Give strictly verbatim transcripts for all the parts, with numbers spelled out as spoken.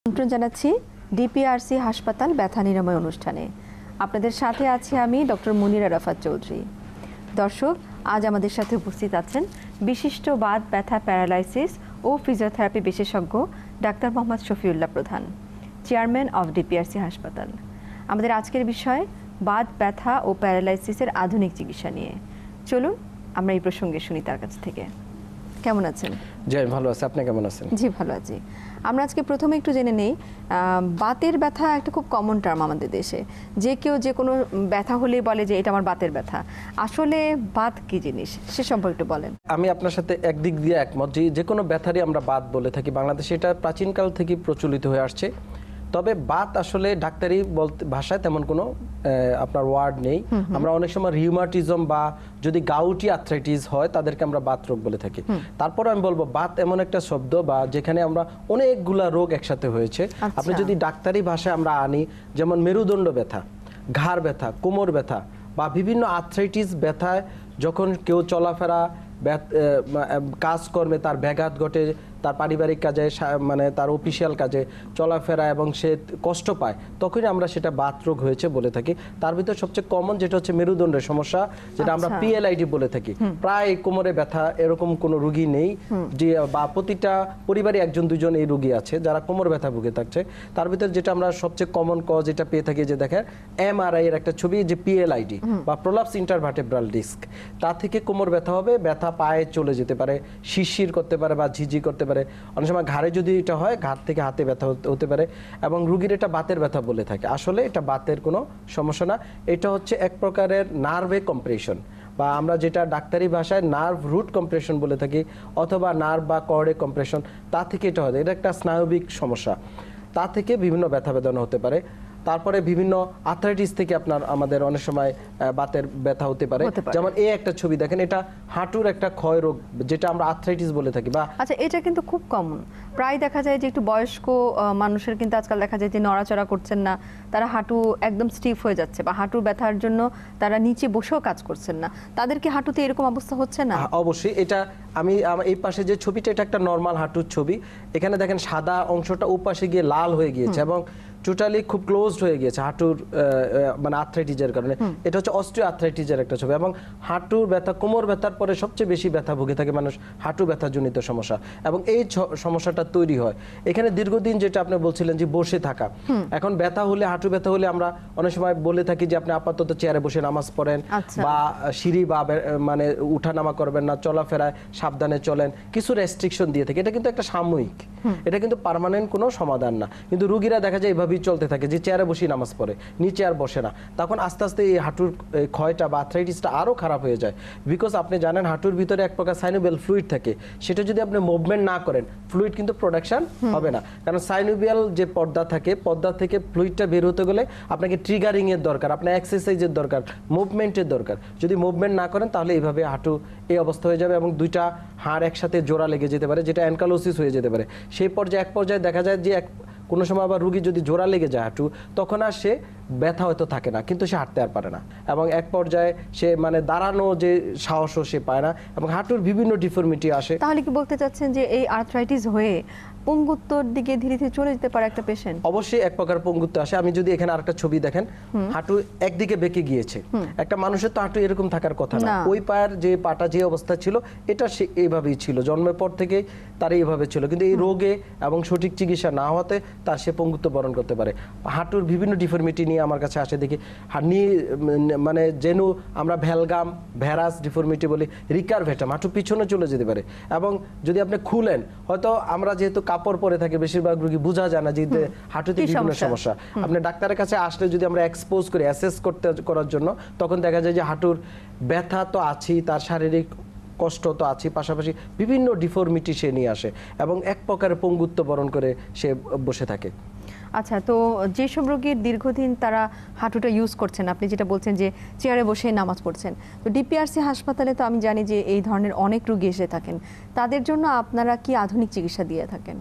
আমন্ত্রণ জানাচ্ছি ডিপিআরসি হাসপাতাল ব্যথা নিরাময় অনুষ্ঠানে। আপনাদের সাথে আছি আমি ডক্টর মুনিরা রাফাত চৌধুরী। দর্শক, আজ আমাদের সাথে উপস্থিত আছেন বিশিষ্ট বাত ব্যথা, প্যারালাইসিস ও ফিজিওথেরাপি বিশেষজ্ঞ doctor Mohammad Shafiullah Prodhan, chairman of DPRC হাসপাতাল। আমাদের আজকের বিষয় বাত ব্যথা ও প্যারালাইসিসের আধুনিক চিকিৎসা নিয়ে। চলুন আমরা এই প্রসঙ্গে শুনি তার কাছ থেকে। কেমন আছেন? জি, আমি ভালো আছি। আপনি কেমন আছেন? জি, ভালো আছি। আমরা আজকে প্রথমে একটু জেনে নেই, বাতের ব্যথা একটা খুব কমন টার্ম আমাদের দেশে। যে কেউ যে কোনো ব্যথা হলেই বলে যে এটা আমার বাতের ব্যথা। আসলে বাত কি জিনিস সে সম্পর্কে একটু বলেন। আমি আপনার সাথে একদিক দিয়ে একমত যে যে কোনো ব্যথারই আমরা বাত বলে থাকি। বাংলাদেশে এটা প্রাচীনকাল থেকে প্রচলিত হয়ে আসছে। তবে বাত আসলে ডাক্তারি বলতে ভাষায় তেমন কোনো আপনার ওয়ার্ড নেই। আমরা অনেক সময় রিউমাটিজম বা যদি গাউটি আর্থ্রাইটিস হয় তাদেরকে আমরা বাত রোগ বলে থাকি। তারপরে আমি বলবো বাত এমন একটা শব্দ বা যেখানে আমরা অনেকগুলা রোগ একসাথে হয়েছে। আপনি যদি ডাক্তারি ভাষায় আমরা আনি, যেমন মেরুদণ্ড ব্যথা, ঘাড় ব্যথা, কোমর ব্যথা বা বিভিন্ন আর্থ্রাইটিস ব্যথায় যখন কেউ চলাফেরা কাজকর্মে তার ব্যাঘাত ঘটে, তার পারিবারিক কাজে মানে তার অফিসিয়াল কাজে চলাফেরা এবং সে কষ্ট পায়, তখনই আমরা সেটা বাত রোগ হয়েছে বলে থাকি। তার ভিতরে সবচেয়ে কমন যেটা হচ্ছে মেরুদণ্ডের সমস্যা, যেটা আমরা পিএলআইডি বলে থাকি। প্রায় কোমরে ব্যথা এরকম কোনো রোগী নেই যে বা প্রতিটা পরিবারে একজন দুজন এই রোগী আছে যারা কোমর ব্যথা ভুগে থাকছে। তার ভিতরে যেটা আমরা সবচেয়ে কমন কজ যেটা পেয়ে থাকি, যে দেখেন এমআরআই এর একটা ছবি, যে পিএলআইডি বা প্রলাপস ইন্টারভার্টেব্রাল ডিস্ক, তা থেকে কোমর ব্যথা হবে। ব্যথা পায়ে চলে যেতে পারে, শিরশির করতে পারে বা ঝিঝি করতে পারে। অনেক সময় ঘাড়ে যদি এটা হয়, ঘাড় থেকে হাতে ব্যথা হতে পারে এবং রোগীর এটা বাতের ব্যথা বলে থাকে। আসলে এটা বাতের কোনো সমস্যা না, এটা হচ্ছে এক প্রকারের নার্ভে কম্প্রেশন বা আমরা যেটা ডাক্তারি ভাষায় নার্ভ রুট কম্প্রেশন বলে থাকি, অথবা নার্ভ বা কর্ডে কম্প্রেশন, তা থেকে এটা হয়। এটা একটা স্নায়বিক সমস্যা, তা থেকে বিভিন্ন ব্যথা বেদনা হতে পারে। তারপরে বিভিন্ন আর্থ্রাইটিস থেকে আপনার আমাদের অনেক সময় বাতের ব্যথা হতে পারে। যেমন এই একটা ছবি দেখেন, এটা হাঁটুর একটা ক্ষয় রোগ যেটা আমরা আর্থ্রাইটিস বলে থাকি। বা আচ্ছা, এটা কিন্তু খুব কমন, প্রায় দেখা যায় যে একটু বয়স্ক মানুষের কিন্তু আজকাল দেখা যায় যে নড়াচড়া করছেন না, তারা হাঁটু একদম স্টিফ হয়ে যাচ্ছে বা হাঁটুর ব্যথার জন্য তারা নিচে বসেও কাজ করছেন না। তাদেরকে হাঁটুতে এরকম অবস্থা হচ্ছে না? অবশ্যই। এটা আমি এই পাশে যে ছবিটা, এটা একটা নর্মাল হাঁটুর ছবি। এখানে দেখেন সাদা অংশটা ও পাশে গিয়ে লাল হয়ে গিয়েছে এবং টোটালি খুব ক্লোজড হয়ে গিয়েছে হাঁটুর মানে আর্থ্রাইটিসের কারণে। এটা হচ্ছে অস্টিও আর্থ্রাইটিসের একটা ছবি। এবং হাঁটুর ব্যথা, কোমর ব্যথার পরে সবচেয়ে বেশি ব্যথা ভুগে থাকে মানুষ হাঁটু ব্যথাজনিত সমস্যা, এবং এই সমস্যাটা তৈরি হয় এখানে দীর্ঘদিন, যেটা আপনি বলছিলেন যে বসে থাকা। এখন ব্যথা হলে, হাঁটু ব্যথা হলে আমরা অনেক সময় বলে থাকি যে আপনি আপাতত চেয়ারে বসে নামাজ পড়েন বা সিঁড়ি বা মানে উঠানামা করবেন না, চলাফেরায় সাবধানে চলেন, কিছু রেস্ট্রিকশন দিয়ে থাকে। এটা কিন্তু একটা সাময়িক, এটা কিন্তু পার্মানেন্ট কোনো সমাধান না। কিন্তু রোগীরা দেখা যায় এইভাবে চলতে থাকে যে চেয়ারে বসে নামাজ পড়ে, নিচে আর বসে না। তখন আস্তে আস্তে এই হাঁটুর ক্ষয়টা বা আর্থ্রাইটিসটা আরো খারাপ হয়ে যায়। বিকজ আপনি জানেন হাঁটুর ভিতরে এক প্রকার সাইনোভিয়াল ফ্লুইড থাকে, সেটা যদি আপনি মুভমেন্ট না করেন ফ্লুইড কিন্তু প্রোডাকশন হবে না। কারণ সাইনোভিয়াল যে পর্দা থাকে, পর্দা থেকে ফ্লুইডটা বের হতে গেলে আপনাকে ট্রিগারিং এর দরকার, আপনার এক্সারসাইজের দরকার, মুভমেন্টের দরকার। যদি মুভমেন্ট না করেন তাহলে এইভাবে হাঁটু এই অবস্থা হয়ে যাবে এবং দুইটা হাড় একসাথে জোড়া লেগে যেতে পারে, যেটা অ্যানকালোসিস হয়ে যেতে পারে। সেই পর্যায়ে এক পর্যায়ে দেখা যায় যে এক কোনো সময় আবার রুগী যদি জোড়া লেগে যায় হাঁটু, তখন আর সে ব্যথা হয়তো থাকে না, কিন্তু সে হাঁটতে আর পারে না এবং এক পর্যায়ে সে মানে দাঁড়ানো যে সাহসও সে পায় না এবং হাঁটুর বিভিন্ন ডিফর্মিটি আসে। তাহলে কি বলতে চাচ্ছেন যে এই আর্থ্রাইটিস হয়ে পঙ্গুত্বর দিকে ধীরে ধীরে চলে যেতে পারে একটা পেশেন্ট? অবশ্যই এক প্রকার পঙ্গুত্ব আসে। আমি যদি এখানে আরেকটা ছবি দেখেন, হাঁটু একদিকে বেঁকে গিয়েছে। একটা মানুষের তো হাঁটু এরকম থাকার কথা না। ওই পায়ের যে পাটা যে অবস্থা ছিল, এটা সে এইভাবেই ছিল, জন্মের পর থেকে তার এইভাবে ছিল। কিন্তু এই রোগে এবং সঠিক চিকিৎসা না হওয়াতে তার সে পঙ্গুত্ব বরণ করতে পারে। হাঁটুর বিভিন্ন ডিফর্মিটি নিয়ে আমার কাছে আসে, দেখি নি মানে যেন আমরা ভ্যালগাম, ভ্যারাস ডিফর্মিটি বলি, রিকারভেটাম, হাঁটু পিছনে চলে যেতে পারে। এবং যদি আপনি খুলেন, হয়তো আমরা যেহেতু কাপড় পরে থাকে, বেশিরভাগ রোগী বোঝা যায় না যে হাঁটুতে বিভিন্ন সমস্যা। আপনি ডাক্তারের কাছে আসলে যদি আমরা এক্সপোজ করি অ্যাসেস করতে করার জন্য, তখন দেখা যায় যে হাঁটুর ব্যথা তো আছেই, তার শারীরিক কষ্ট তো আছে, পাশাপাশি বিভিন্ন ডিফর্মিটি সে নিয়ে আসে এবং এক প্রকারের পঙ্গুত্ব বরণ করে সে বসে থাকে। আচ্ছা, তো যেসব রোগীর দীর্ঘদিন তারা হাঁটুটা ইউজ করছেন, আপনি যেটা বলছেন যে চেয়ারে বসে নামাজ পড়ছেন, তো ডিপিআরসি হাসপাতালে তো আমি জানি যে এই ধরনের অনেক রোগী এসে থাকেন, তাদের জন্য আপনারা কি আধুনিক চিকিৎসা দিয়ে থাকেন?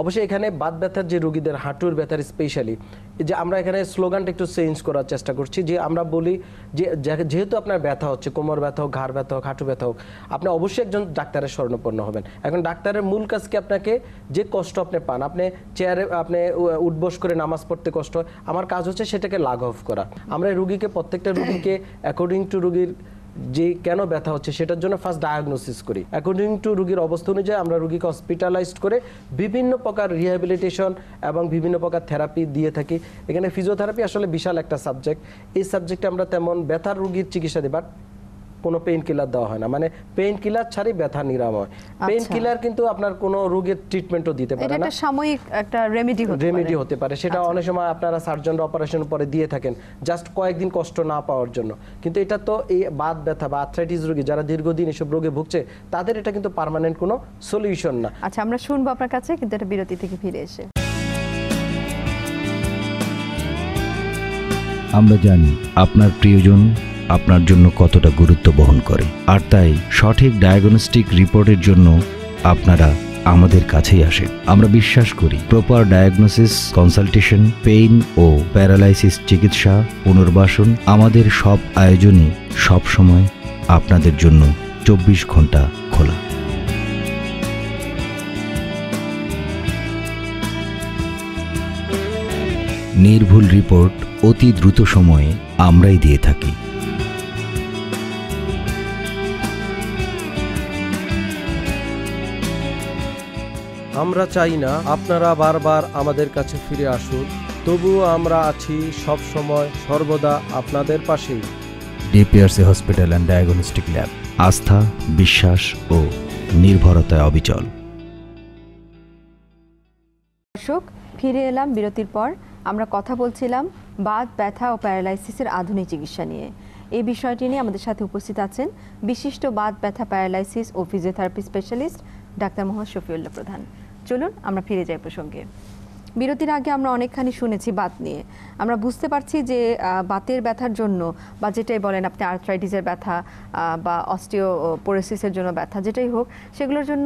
অবশ্যই এখানে বাত ব্যথার যে রোগীদের হাঁটুর ব্যথার স্পেশালি যে আমরা এখানে স্লোগানটা একটু চেঞ্জ করার চেষ্টা করছি যে আমরা বলি যে যেহেতু আপনার ব্যথা হচ্ছে কোমর ব্যথা হোক ঘাড় ব্যথা হোক হাঁটু ব্যথা হোক আপনি অবশ্যই একজন ডাক্তারের শরণাপন্ন হবেন। এখন ডাক্তারের মূল কাজ কি আপনাকে যে কষ্ট আপনি পান আপনি চেয়ারে আপনি উঠবস করে নামাজ পড়তে কষ্ট আমার কাজ হচ্ছে সেটাকে লাঘব করা। আমরা রুগীকে প্রত্যেকটা রুগীকে অ্যাকর্ডিং টু রুগীর যে কেন ব্যথা হচ্ছে সেটার জন্য ফার্স্ট ডায়াগনোসিস করি। অ্যাকর্ডিং টু রুগীর অবস্থা অনুযায়ী আমরা রুগীকে হসপিটালাইজড করে বিভিন্ন প্রকার রিহ্যাবিলিটেশন এবং বিভিন্ন প্রকার থেরাপি দিয়ে থাকি। এখানে ফিজিওথেরাপি আসলে বিশাল একটা সাবজেক্ট। এই সাবজেক্টে আমরা তেমন ব্যথার রুগীর চিকিৎসা দিই বাট কোনো পেইন কিলার দেওয়া হয় না, মানে পেইন কিলার ছাড়াই ব্যথা নিরাময়। পেইন কিলার কিন্তু আপনার কোনো রোগের ট্রিটমেন্টও দিতে পারে না, এটা সাময়িক একটা রেমেডি হতে পারে রেমেডি হতে পারে সেটা অনেক সময় আপনারা সার্জনরা অপারেশন পরে দিয়ে থাকেন জাস্ট কয়েকদিন কষ্ট না পাওয়ার জন্য। কিন্তু এটা তো এই বাত ব্যথা বা আর্থ্রাইটিস রোগী যারা দীর্ঘদিন এসব রোগে ভুগছে তাদের এটা কিন্তু পার্মানেন্ট কোনো সলিউশন না। আচ্ছা আমরা শুনবো আপনার কাছে কিন্তু এটা বিরতি থেকে ফিরে এসে। আমরা জানি আপনার প্রিয়জন আপনার জন্য কতটা গুরুত্ব বহন করে, আর তাই সঠিক ডায়াগনস্টিক রিপোর্টের জন্য আপনারা আমাদের কাছেই আসেন। আমরা বিশ্বাস করি প্রপার ডায়াগনোসিস, কনসালটেশন, পেইন ও প্যারালাইসিস চিকিৎসা, পুনর্বাসন আমাদের সব আয়োজনই সব সময় আপনাদের জন্য চব্বিশ ঘন্টা খোলা। নির্ভুল রিপোর্ট অতি দ্রুত সময়ে আমরাই দিয়ে থাকি। আমরা চাই না আপনারা বারবার আমাদের কাছে ফিরে আসুন, তবুও আমরা আছি সব সময় সর্বদা আপনাদের পাশেই। DPRC hospital and diagnostic lab, আস্থা, বিশ্বাস ও নির্ভরতায় অবিচল। দর্শক ফিরে এলাম বিরতির পর। আমরা কথা বলছিলাম বাত ব্যথা ও প্যারালাইসিসের আধুনিক চিকিৎসা নিয়ে। এই বিষয়টি নিয়ে আমাদের সাথে উপস্থিত আছেন বিশিষ্ট বাত ব্যথা প্যারালাইসিস ও physiotherapy specialist doctor Mohammad Shafiullah Prodhan. চলুন আমরা ফিরে যাই প্রসঙ্গে। বিরতির আগে আমরা অনেকখানি শুনেছি বাত নিয়ে। আমরা বুঝতে পারছি যে বাতের ব্যথার জন্য বা যেটাই বলেন আপনি আর্থ্রাইটিসের ব্যথা বা অস্টিওপোরোসিসের জন্য ব্যথা যেটাই হোক সেগুলোর জন্য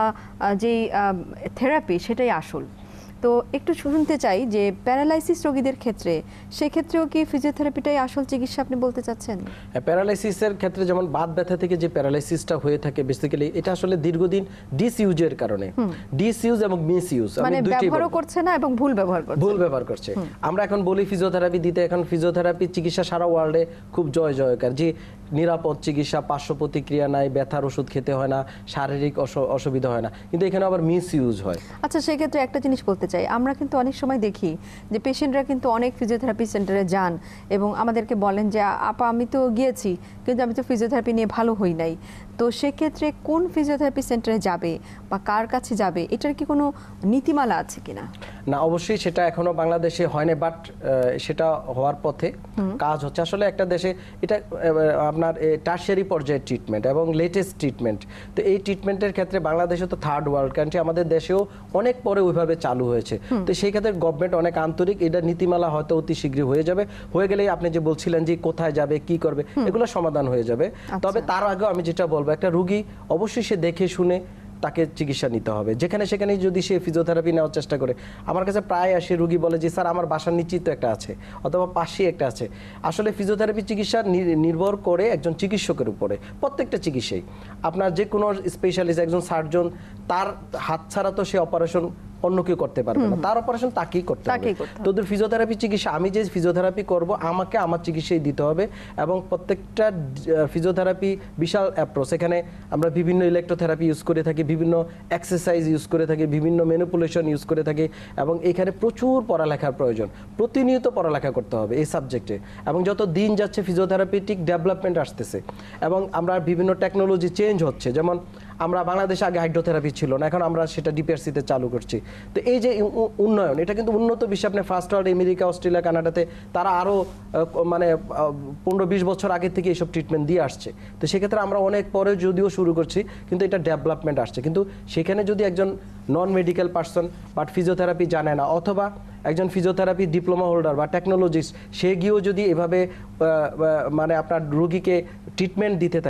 যেই থেরাপি সেটাই আসল। তো একটু শুনতে চাই যে প্যারালাইসিস রোগীদের ক্ষেত্রে সেক্ষেত্রেও কি ফিজিওথেরাপিটাই আসল চিকিৎসা আপনি বলতে চাচ্ছেন? প্যারালাইসিসের ক্ষেত্রে যেমন বাত ব্যথা থেকে যে প্যারালাইসিসটা হয়ে থাকে বেসিক্যালি এটা আসলে দীর্ঘদিন ডিসইউজের কারণে, ডিসইউজ এবং মিসইউজ মানে ব্যবহারও করছে না এবং ভুল ব্যবহার করছে, ভুল ব্যবহার করছে। আমরা এখন বলি ফিজিওথেরাপি দিতে, এখন ফিজিওথেরাপি চিকিৎসা সারা ওয়ার্ল্ডে খুব জয় জয়কার, যে নিরাপদ চিকিৎসা, পার্শ্ব প্রতিক্রিয়া নাই, ব্যথার ওষুধ খেতে হয় না, শারীরিক অসুবিধা হয় না, কিন্তু এখানে আবার মিসইউজ হয়। আচ্ছা সেক্ষেত্রে একটা জিনিস বলতে চাই, আমরা কিন্তু অনেক সময় দেখি যে পেশেন্টরা কিন্তু অনেক ফিজিওথেরাপি সেন্টারে যান এবং আমাদেরকে বলেন যে আপা আমি তো গিয়েছি কিন্তু আমি তো ফিজিওথেরাপি নিয়ে ভালো হই নাই। তো সেক্ষেত্রে কোন ফিজিওথেরাপি সেন্টারে যাবে বা কার কাছে যাবে এটার কি কোনো নীতিমালা আছে কিনা? না, অবশ্যই সেটা এখনো বাংলাদেশে হয় না, বাট সেটা হওয়ার পথে কাজ হচ্ছে। আসলে একটা দেশে এটা আপনার টারশিয়ারি পর্যায়ের ট্রিটমেন্ট এবং লেটেস্ট ট্রিটমেন্ট, তো এই ট্রিটমেন্টের ক্ষেত্রে বাংলাদেশে তো থার্ড ওয়ার্ল্ড কান্ট্রি, আমাদের দেশেও অনেক পরে ওইভাবে চালু হয়েছে। তো সেই ক্ষেত্রে গভর্নমেন্ট অনেক আন্তরিক, এটা নীতিমালা হয়তো অতি শীঘ্রই হয়ে যাবে। হয়ে গেলেই আপনি যে বলছিলেন যে কোথায় যাবে কি করবে এগুলো সমাধান হয়ে যাবে। তবে তার আগেও আমি যেটা বলবো, একটা রুগী অবশ্যই সে দেখে শুনে তাকে চিকিৎসা নিতে হবে। যেখানে সেখানে যদি সে ফিজিওথেরাপি নেওয়ার চেষ্টা করে, আমার কাছে প্রায় আসে রুগী বলে যে স্যার আমার বাসার নিশ্চিত একটা আছে অথবা পাশেই একটা আছে। আসলে ফিজিওথেরাপি চিকিৎসা নির্ভর করে একজন চিকিৎসকের উপরে। প্রত্যেকটা চিকিৎসাই আপনার যে কোনো স্পেশালিস্ট, একজন সার্জন, তার হাত ছাড়া তো সে অপারেশন অন্য কেউ করতে পারবে না, তার অপারেশন তাকেই করতে হবে। তোদের ফিজিওথেরাপি চিকিৎসা, আমি যে ফিজিওথেরাপি করব আমাকে আমার চিকিৎসাই দিতে হবে। এবং প্রত্যেকটা ফিজিওথেরাপি বিশাল অ্যাপ্রোচ, এখানে আমরা বিভিন্ন ইলেকট্রোথেরাপি ইউজ করে থাকি, বিভিন্ন এক্সারসাইজ ইউজ করে থাকি, বিভিন্ন ম্যানিপুলেশন ইউজ করে থাকি, এবং এখানে প্রচুর পড়ালেখার প্রয়োজন, প্রতিনিয়ত পড়ালেখা করতে হবে এই সাবজেক্টে। এবং যত দিন যাচ্ছে ফিজিওথেরাপিটিক ডেভেলপমেন্ট আসতেছে এবং আমরা বিভিন্ন টেকনোলজি চেঞ্জ হচ্ছে। যেমন আমরা বাংলাদেশে আগে হাইড্রোথেরাপি ছিল না, এখন আমরা সেটা ডিপিআরসিতে চালু করছি। তো এই যে উন্নয়ন, এটা কিন্তু উন্নত বিশ্বে আপনি ফার্স্ট ওয়ার্ল্ড, আমেরিকা, অস্ট্রেলিয়া, কানাডাতে তারা আরও মানে পনেরো বিশ বছর আগে থেকে এইসব ট্রিটমেন্ট দিয়ে আসছে। তো সেক্ষেত্রে আমরা অনেক পরে যদিও শুরু করছি কিন্তু এটা ডেভেলপমেন্ট আসছে। কিন্তু সেখানে যদি একজন non medical person but physiotherapy জানে না, অথবা একজন ফিজিওথেরাপি ডিপ্লোমা হোল্ডার বা টেকনোলজিস্ট সে গিয়েও যদি এভাবে মানে আপনার রোগীকে ট্রিটমেন্ট দিতে থাকে,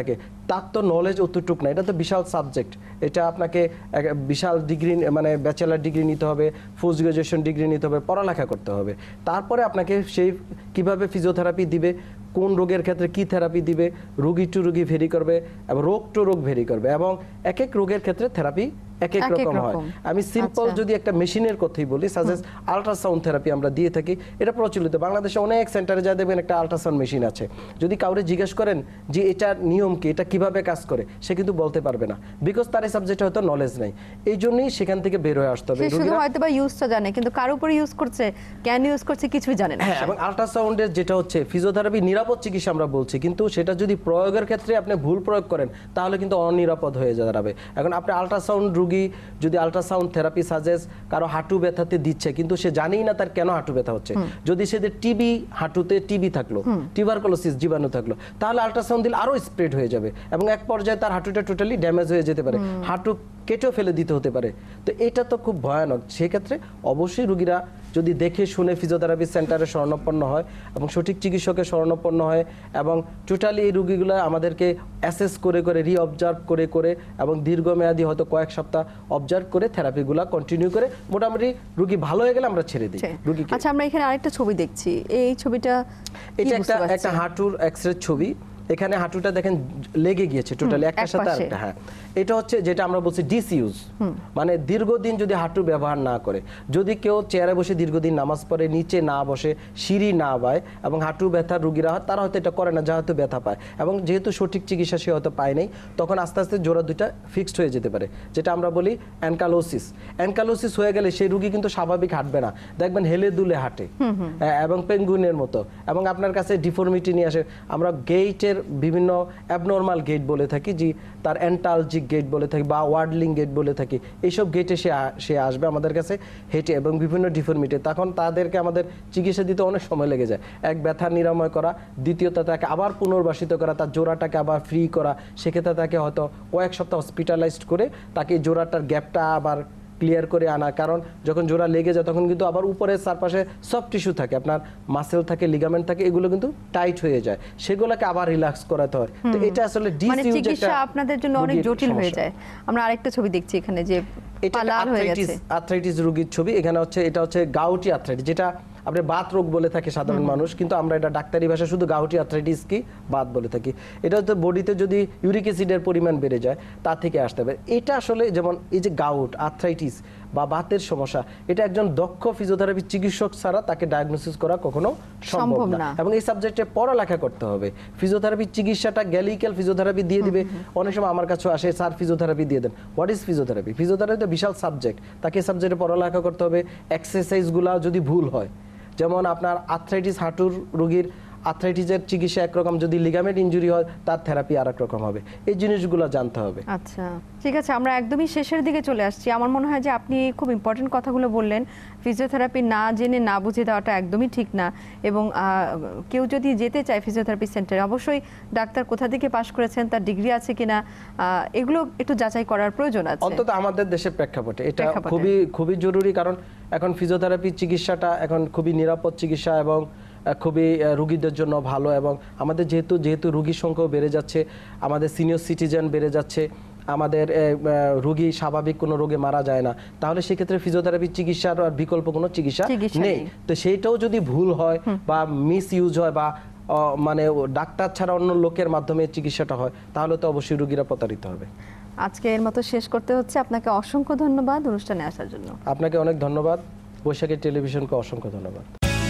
তার তো নলেজ অতটুক না, এটা তো বিশাল সাবজেক্ট। এটা আপনাকে এক বিশাল ডিগ্রি মানে ব্যাচেলার ডিগ্রি নিতে হবে, পোস্ট গ্রাজুয়েশন ডিগ্রি নিতে হবে, পড়ালেখা করতে হবে। তারপরে আপনাকে সেই কিভাবে ফিজিওথেরাপি দিবে, কোন রোগের ক্ষেত্রে কি থেরাপি দিবে, রোগী টু রোগী ভেরি করবে এবং রোগ টু রোগ ভেরি করবে, এবং এক এক রোগের ক্ষেত্রে থেরাপি এক এক রকম হয়। আমি সিম্পল যদি একটা মেশিনের কথাই বলি, সাজেস আল্ট্রাসাউন্ড থেরাপি আমরা দিয়ে থাকি, এটা প্রচলিত। বাংলাদেশে অনেক সেন্টারে যা দেখবেন একটা আল্ট্রাসাউন্ড মেশিন আছে। যদি কাউরে জিজ্ঞেস করেন যে এটার নিয়ম কি, এটা কিভাবে কাজ করে, সে কিন্তু বলতে পারবে না, বিকজ তার এই সাবজেক্টে হয়তো নলেজ নাই। এই জন্যই সেখান থেকে বের হয়ে আসতে হবে। শুধু হয়তো বা ইউজটা জানে, কিন্তু কার উপরে ইউজ করছে, কেন ইউজ করছে কিছুই জানে না। হ্যাঁ, এবং আল্ট্রাসাউন্ডের যেটা হচ্ছে ফিজিওথেরাপি নিরাপদ চিকিৎসা আমরা বলছি, কিন্তু সেটা যদি প্রয়োগের ক্ষেত্রে আপনি ভুল প্রয়োগ করেন তাহলে কিন্তু অনিরাপদ হয়ে দাঁড়াবে। এখন আপনি আল্ট্রাসাউন্ড রোগী যদি আল্ট্রাসাউন্ড থেরাপি সাজেস্ট কারো হাঁটু ব্যথাতে দিচ্ছে, কিন্তু সে জানেই না তার কেন হাঁটু ব্যথা হচ্ছে, যদি সেদের টিবি হাঁটুতে টিবি থাকলো, টিউবারকুলোসিস জীবাণু থাকলো, তাহলে আল্ট্রাসাউন্ড দিলে আরো স্প্রেড হয়ে যাবে এবং এক পর্যায়ে তার হাঁটুটা টোটালি ড্যামেজ হয়ে যেতে পারে, হাঁটু কেটেও ফেলে দিতে হতে পারে। তো এটা তো খুব ভয়ানক। সেক্ষেত্রে অবশ্যই রোগীরা যদি দেখে শুনে ফিজিওথেরাপি সেন্টারে শরণাপন্ন হয় এবং সঠিক চিকিৎসকের শরণাপন্ন হয় এবং টোটালি এই রোগীগুলো আমাদেরকে অ্যাসেস করে করে রি অবজার্ভ করে করে এবং দীর্ঘমেয়াদী হয়তো কয়েক সপ্তাহ অবজার্ভ করে থেরাপিগুলো কন্টিনিউ করে মোটামুটি রোগী ভালো হয়ে গেলে আমরা ছেড়ে দিই রোগীকে। আচ্ছা, আমরা এখানে আরেকটা ছবি দেখছি, এই ছবিটা এটা একটা একটা হাঁটুর এক্সরে ছবি। এখানে হাঁটুটা দেখেন লেগে গিয়েছে টোটালি একটার সাথে আরেকটা। হ্যাঁ, এটা হচ্ছে যেটা আমরা বলছি ডিসইউজ, মানে দীর্ঘদিন যদি হাঁটু ব্যবহার না করে, যদি কেউ চেয়ারে বসে দীর্ঘদিন নামাজ পড়ে, নিচে না বসে, সিঁড়ি না বায় এবং হাঁটু ব্যথার রোগীরা হয়, তারা হয়তো এটা করে না, যেহেতু ব্যথা পায় এবং যেহেতু সঠিক চিকিৎসা সে হয়তো পায় নাই, তখন আস্তে আস্তে জোড়া দুইটা ফিক্সড হয়ে যেতে পারে, যেটা আমরা বলি অ্যানকালোসিস। অ্যানকালোসিস হয়ে গেলে সেই রোগী কিন্তু স্বাভাবিক হাঁটবে না, দেখবেন হেলে দুলে হাঁটে এবং পেঙ্গুইনের মতো, এবং আপনার কাছে ডিফর্মিটি নিয়ে আসে। আমরা গেইটের বিভিন্ন অ্যাবনর্মাল গেট বলে থাকি, যে তার অ্যান্টালজিক গেট বলে থাকি বা ওয়ার্ডলিং গেট বলে থাকি, এইসব গেটে সে সে আসবে আমাদের কাছে হেঁটে এবং বিভিন্ন ডিফর্মিটি। তখন তাদেরকে আমাদের চিকিৎসা দিতে অনেক সময় লেগে যায়। এক ব্যথা নিরাময় করা, দ্বিতীয়ত তাকে আবার পুনর্বাসিত করা, তার জোড়াটাকে আবার ফ্রি করা, সেক্ষেত্রে তাকে হয়তো কয়েক সপ্তাহ হসপিটালাইজড করে তাকে জোড়াটার গ্যাপটা আবার ক্লিয়ার করে আনা। কারণ যখন জোড়া লেগে যায় তখন কিন্তু আবার উপরে চারপাশে সব টিস্যু থাকে, আপনার মাসেল থাকে, লিগামেন্ট থাকে, এগুলো কিন্তু টাইট হয়ে যায়, সেগুলোকে আবার রিল্যাক্স করাতে হয়। তো এটা আসলে ডিসইউজ চিকিৎসা আপনাদের জন্য অনেক জটিল হয়ে যায়। আমরা আরেকটা ছবি দেখছি এখানে, যে এটা আর্থ্রাইটিস রোগীর ছবি। এখানে হচ্ছে এটা হচ্ছে গাউটি আর্থ্রাইটিস, যেটা আপনি বাত রোগ বলে থাকে সাধারণ মানুষ, কিন্তু আমরা এটা ডাক্তারি ভাষায় শুধু গাউটি আর্থ্রাইটিস কি বাত বলে থাকি। এটা হচ্ছে বডিতে যদি ইউরিক অ্যাসিডের পরিমাণ বেড়ে যায় তা থেকে আসতে হবে। এটা আসলে যেমন এই যে গাউট আর্থ্রাইটিস বা বাতের সমস্যা, এটা একজন দক্ষ ফিজিওথেরাপি চিকিৎসক ছাড়া তাকে ডায়াগনোসিস করা কখনো সম্ভব না, এবং এই সাবজেক্টে পড়ালেখা করতে হবে। ফিজিওথেরাপি চিকিৎসাটা গ্যালিক্যাল ফিজিওথেরাপি দিয়ে দিবে, অনেক সময় আমার কাছে আসে স্যার ফিজিওথেরাপি দিয়ে দেন। What is physiotherapy? ফিজিওথেরাপি তো বিশাল সাবজেক্ট, তাকে সাবজেক্টে পড়ালেখা করতে হবে। এক্সারসাইজগুলো যদি ভুল হয়, যেমন আপনার আর্থ্রাইটিস হাঁটুর রোগীর আর্থ্রাইটিসের চিকিৎসা একরকম, যদি লিগামেন্ট ইনজুরি হয় তার থেরাপি আর এক রকম হবে। এই জিনিসগুলো জানতে হবে। আচ্ছা, ঠিক আছে, আমরা একদমই শেষের দিকে চলে আসছি। আমার মনে হয় যে আপনি খুব ইম্পর্টেন্ট কথাগুলো বললেন। ফিজিওথেরাপি না জেনে না বুঝে দেওয়াটা একদমই ঠিক না, এবং কেউ যদি যেতে চায় ফিজিওথেরাপি সেন্টারে, অবশ্যই ডাক্তার কোথা থেকে পাশ করেছেন, তার ডিগ্রি আছে কিনা, এগুলো একটু যাচাই করার প্রয়োজন আছে, অন্তত আমাদের দেশের প্রেক্ষাপটে এটা খুবই খুবই জরুরি। কারণ এখন ফিজিওথেরাপি চিকিৎসাটা এখন খুবই নিরাপদ চিকিৎসা এবং খুবই রোগীদের জন্য ভালো, এবং আমাদের যেহেতু যেহেতু রোগীর সংখ্যাও বেড়ে যাচ্ছে, আমাদের সিনিয়র সিটিজেন বেড়ে যাচ্ছে, আমাদের রোগী স্বাভাবিক কোনো রোগে মারা যায় না, তাহলে সেক্ষেত্রে ফিজিওথেরাপি চিকিৎসার আর বিকল্প কোনো চিকিৎসা নেই। তো সেইটাও যদি ভুল হয় বা মিস ইউজ হয় বা মানে ডাক্তার ছাড়া অন্য লোকের মাধ্যমে চিকিৎসাটা হয়, তাহলে তো অবশ্যই রোগীরা প্রতারিত হবে। আজকে এর মতো শেষ করতে হচ্ছে। আপনাকে অসংখ্য ধন্যবাদ অনুষ্ঠানে আসার জন্য। আপনাকে অনেক ধন্যবাদ। বৈশাখী টেলিভিশনকে অসংখ্য ধন্যবাদ।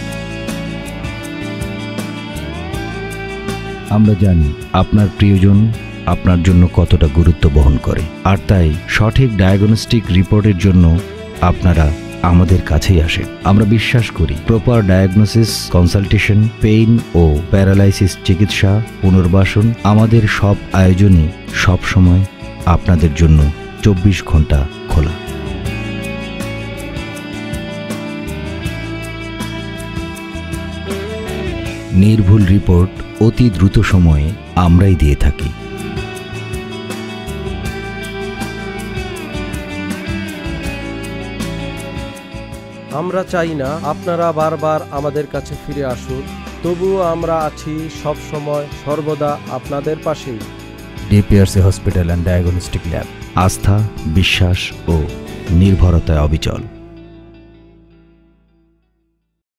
আমরা জানি আপনার প্রিয়জন আপনার জন্য কতটা গুরুত্ব বহন করে, আর তাই সঠিক ডায়াগনস্টিক রিপোর্টের জন্য আপনারা আমাদের কাছেই আসেন। আমরা বিশ্বাস করি প্রপার ডায়াগনোসিস, কনসালটেশন, পেইন ও প্যারালাইসিস চিকিৎসা, পুনর্বাসন, আমাদের সব আয়োজনই সবসময় আপনাদের জন্য চব্বিশ ঘন্টা খোলা। নির্ভুল রিপোর্ট অতি দ্রুত সময়ে আমরাই দিয়ে থাকি। আমরা চাই না আপনারা বারবার আমাদের কাছে ফিরে আসুন, তবুও আমরা আছি সব সময় সর্বদা আপনাদের পাশেই। DPRC hospital and diagnostic lab. আস্থা, বিশ্বাস ও নির্ভরতায় অবিচল।